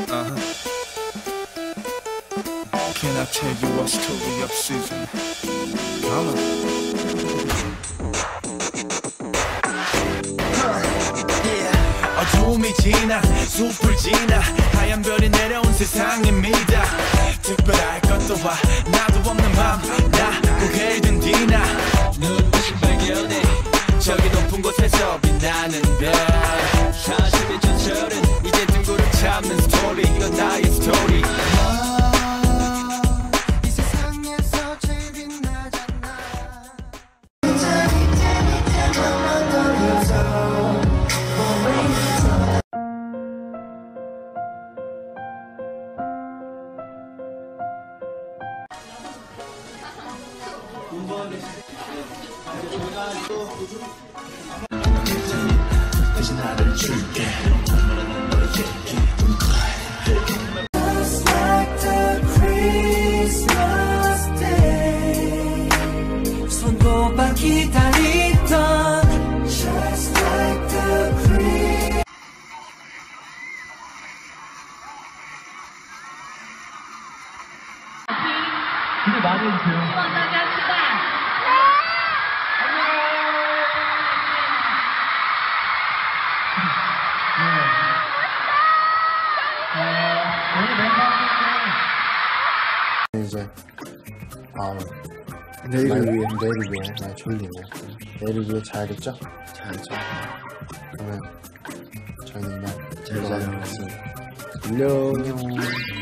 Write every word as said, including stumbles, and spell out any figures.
Uh-huh. Can I tell you a story of season? Come on. Yeah. 어둠이 지나 숲을 지나 하얀 별이 내려온 세상입니다. 특별할 것도 봐 나도 없는 밤 나 고개를 든 뒤나 눈부신 발견해 저기 높은 곳에서 빛나는 별 사실의 전설은 이제 등골을 참는 스토리 이건 나의 스토리. 이 세상에서 제일 빛나잖아. 대신 나를 줄게. Just like the Christmas day. 손꼽아 기다리던 Just like the Christmas. 기대 많이 해주세요. 이제 아 내일을 위해 내일을 위해 나 졸리네. 내일을 위해 자야겠죠? 자야죠. 그러면 저희는 이만 잘 자요. 안녕.